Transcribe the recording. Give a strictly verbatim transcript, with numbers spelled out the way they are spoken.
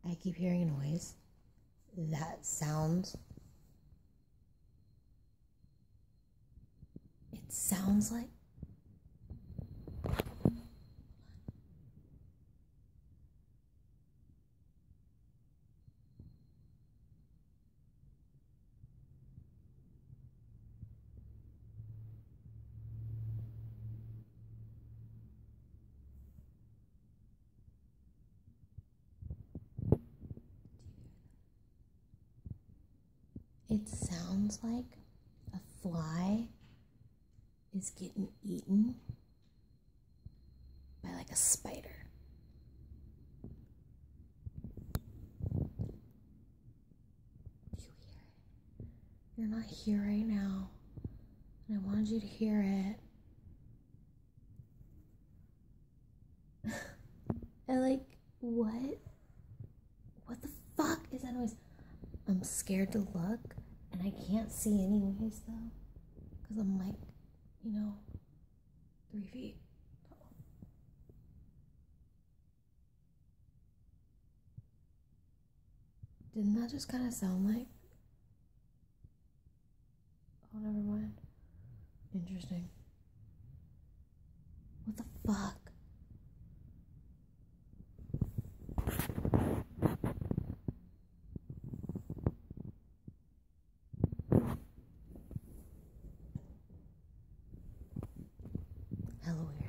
I keep hearing a noise that sounds, it sounds like, it sounds like a fly is getting eaten by like a spider. Do you hear it? You're not here right now, and I wanted you to hear it. And like, what? What the fuck is that noise? I'm scared to look, and I can't see anyways though, because I'm like, you know, three feet tall. Didn't that just kind of sound like? Oh, never mind. Interesting. What the fuck? Hello, weird.